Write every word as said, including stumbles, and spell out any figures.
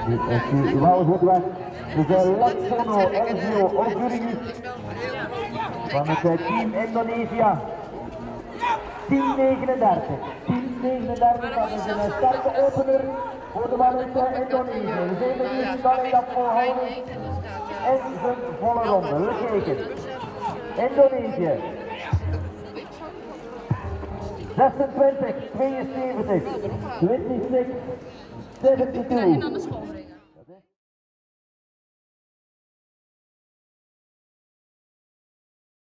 Nu wel goed weg. Dus Laksono Elvio Oguri van het team Indonesië. tien negenendertig. tien negenendertig, dat is een sterke opener voor de man uit Indonesië. We zijn benieuwd hoe hij dat volhouden in zijn volle ronde. We kijken. Indonesië. zesentwintig, tweeënzeventig, tweeëntwintig, zevenentwintig.